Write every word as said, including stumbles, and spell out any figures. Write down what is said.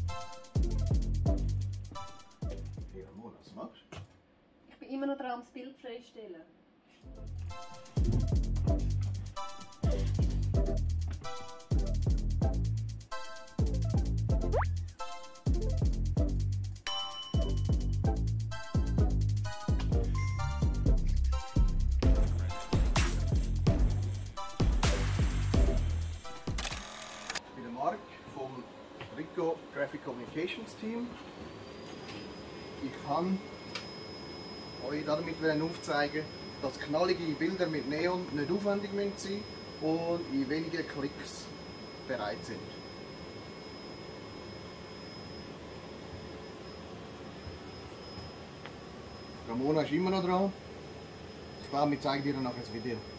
Hey Ramona, was machst du? Ich bin immer noch dran, das Bild freistellen. Ich bin der Marc vom Rico Graphic Communications Team. Ich kann euch damit aufzeigen, dass knallige Bilder mit Neon nicht aufwendig sein müssen und in wenigen Klicks bereit sind. Ramona ist immer noch dran. Ich glaube, wir zeigen dir nachher das Video.